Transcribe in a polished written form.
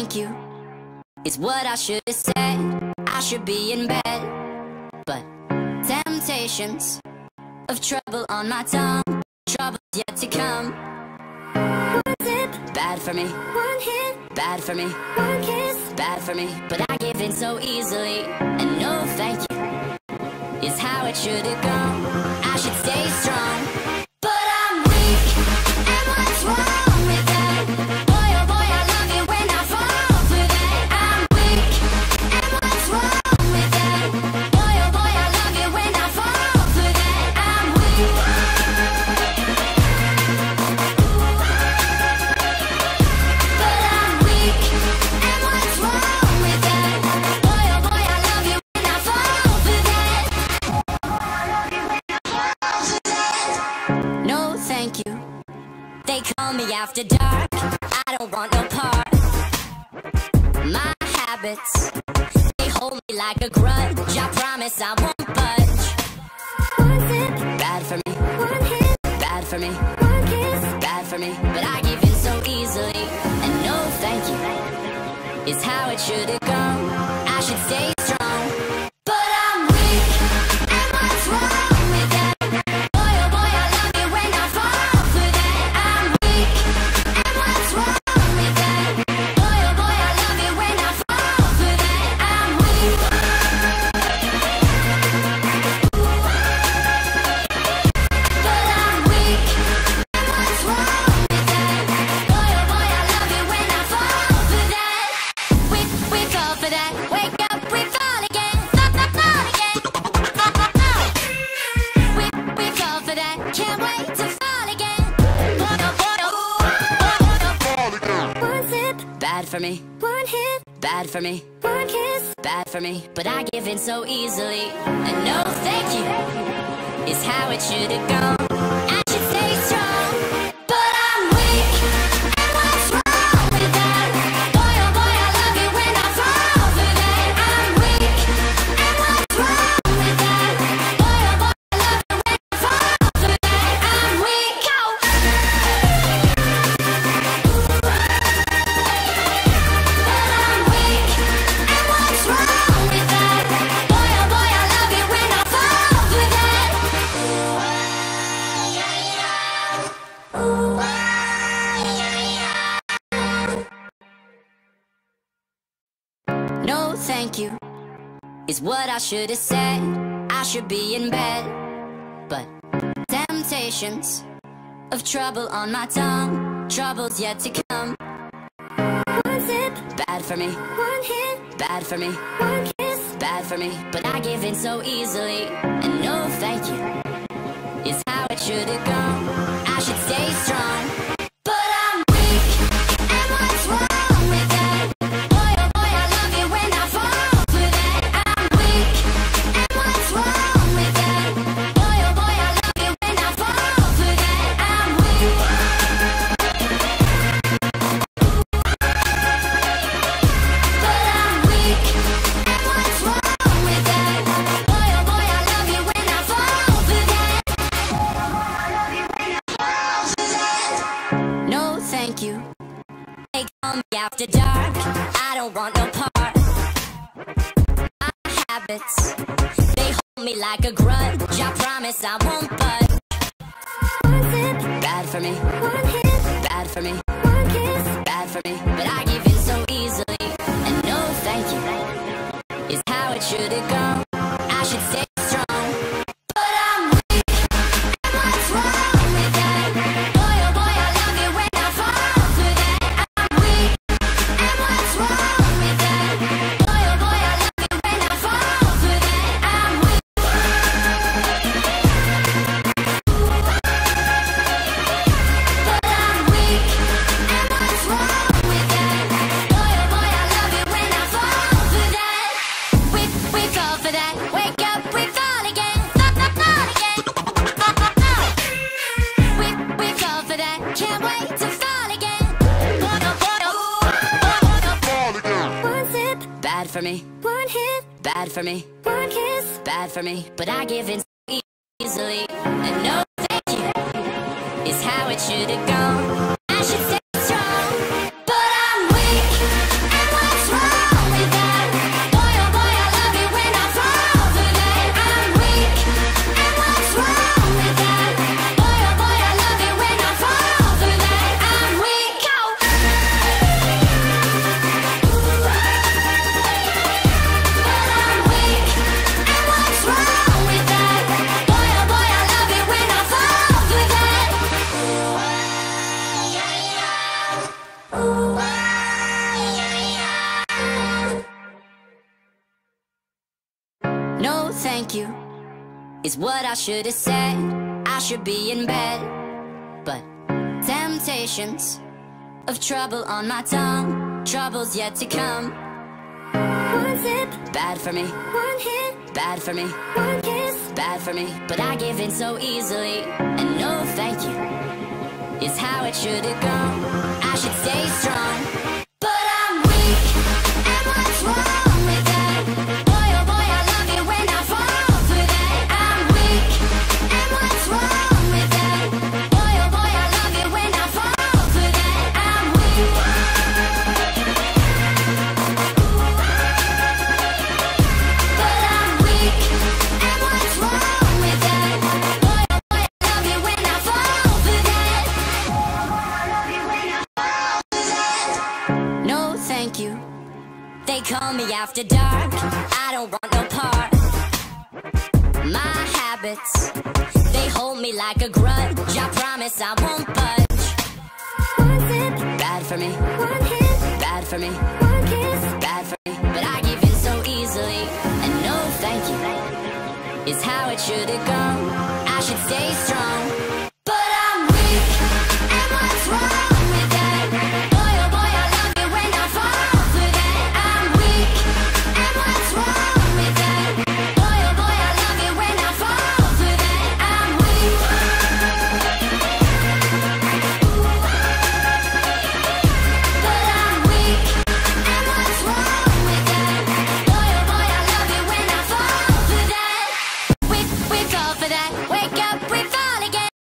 thank you is what I should have said. I should be in bed, but temptations of trouble on my tongue, trouble's yet to come. One sip, Bad for me, one hit, bad for me, one kiss. bad for me, but I give in so easily. And no thank you is how it should have gone. I should stay strong, but I'm weak. And what's wrong with that? Boy, oh boy, I love it when I fall for that. I'm weak. And what's wrong with that? Boy, oh boy, I love it when I fall for that. I'm weak. But I'm weak. And what's wrong with that? Boy, oh boy, I love you when I fall for that. No, thank you. They call me after dark. I don't want no part. My habits, they hold me like a grudge. I promise I won't budge. One sip, Bad for me, one hit, bad for me, one kiss. bad for me, but I give in so easily. And no thank you is how it should have gone. I should stay strong, but I'm weak. And what's wrong with that? Boy, oh boy, I love it when I fall for that. I'm weak. And what's wrong with that? Boy, oh boy, I love it when I fall for that. I'm weak. But I'm weak. And what's wrong with that? Boy, oh boy, I love it when I fall for that. We fall for that. Wake up, we fall again. Fall again. We fall for that. Can't wait to fall again. Boy, oh boy, oh. One sip, Bad for me, one hit, bad for me, one kiss. bad for me, but I give in so easily. And no thank you is how it should have gone. I should stay strong, but I'm weak. And what's wrong with that? Boy, oh boy, I love it when I fall for that. I'm weak. And what's wrong with that? Boy, oh boy, I love it when I fall for that. I'm weak. But I'm weak. And what's wrong with that? Boy, oh boy, I love it when I fall for that. No thank you is what I should have said. I should be in bed, but temptations of trouble on my tongue, trouble's yet to come. One sip, Bad for me, one hit, bad for me, one kiss. bad for me, but I give in so easily. And no thank you is how it should have gone. I should stay strong, but I'm weak. And what's wrong with that? Boy, oh boy, I love it when I fall for that. I'm weak. And what's wrong with that? Boy, oh boy, I love it when I fall for that. I'm weak. But I'm weak. And what's wrong with that? Boy, oh boy, I love it when I fall for that. No thank you. They call me after dark. I don't want no part. My habits, they hold me like a grudge. I promise I won't budge. One sip, Bad for me, one hit, bad for me, one kiss. bad for me, but I give in so easily. And no thank you is how it should have gone. I should stay strong, but I'm weak. And what's wrong with that? Boy, oh boy, I love it when I fall for that. I'm weak. And what's wrong with that? Boy, oh boy, I love it when I fall for that. I'm weak. But I'm weak. And what's wrong with that? Boy, oh boy, I love it when I fall for that. We fall for that. Wake up, we fall again. Fall again. We fall for that. Can't wait to fall again. Boy, oh boy, oh. One sip, Bad for me, one hit, bad for me, one kiss. bad for me, but I give in so easily. And no thank you is how it should have gone. I should stay strong, but I'm weak. is what I should have said. I should be in bed, but temptations of trouble on my tongue, troubles yet to come. One sip, Bad for me, one hit, bad for me, one kiss. bad for me. But I give in so easily, and no thank you is how it should have gone. I should stay strong, but I'm weak, and what's wrong with that? Boy, oh boy, I love it when I fall for that. I'm weak, and what's wrong with that? Boy, oh boy, I love it when I fall for that. I'm weak, but I'm weak, and what's wrong with that? Boy, oh boy, I love it when I fall for that. No, thank you. They call me after dark. I don't want no part. My habits, they hold me like a grudge. I promise I won't budge. One sip, Bad for me, one hit, bad for me, one kiss. bad for me. But I give in so easily, and no thank you is how it should have gone. I should stay strong,